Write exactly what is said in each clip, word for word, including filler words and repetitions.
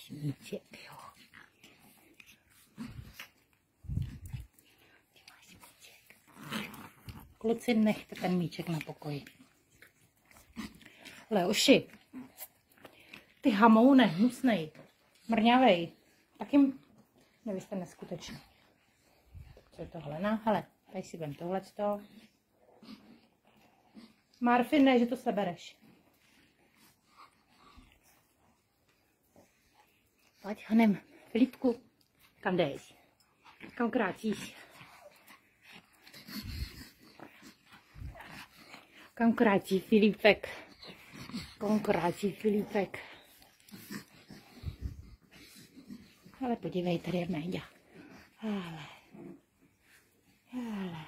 máš míček, jo. Ty máš míček. Kluci, nechte ten míček na pokoji. Leoši, ty hamoune, hnusnej, mrňavej, tak jim, no vy jste neskutečný. Co je tohle? No, hele, tady si vem tohleto. Marfin, ne, že to sebereš. Pojď, honem, Filipku, kam jdeš? Kam kráčíš? Kam kráčí Filipek? Kam kráčí Filipek? Ale podívej, tady je Méďa. Ale. Ale.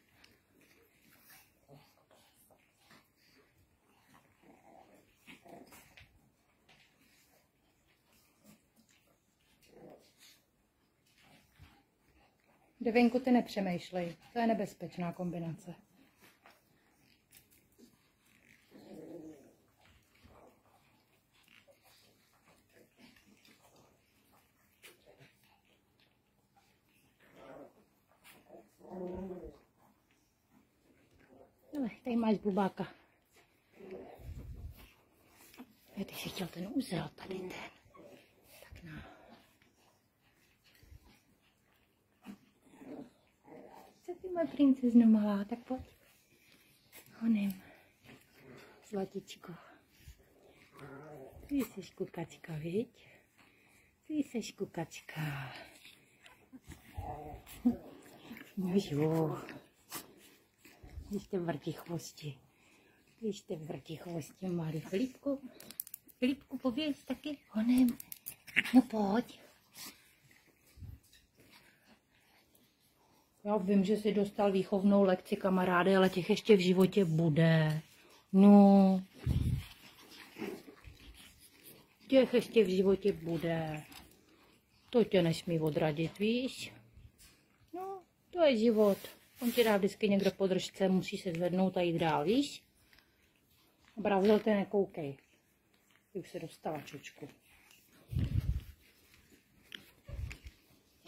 Devinku, ty nepřemýšlej, to je nebezpečná kombinace. Ale tady máš bubáka. Já ty jsi chtěl ten úzel, tady ten. Tak no. Co ty moje princezno malá, tak pojď. Honem. Zlatičko. Ty jsi kukačka, viď? Ty jsi kukačka. No jo. Když te vrtí chvosti. Když te vrtí chvosti, malý Filipku. Filipku, pověz taky honem. No pojď. Já vím, že jsi dostal výchovnou lekci, kamaráde, ale těch ještě v životě bude. No. Těch ještě v životě bude. To tě nesmí odradit, víš? No, to je život. On ti dá vždycky někdo po držce, musí se zvednout a jít dál, víš? Brazil, ty nekoukej. Ty už se dostala, čočku.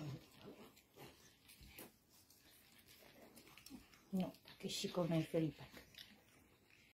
No, taky šikovnej Filipek.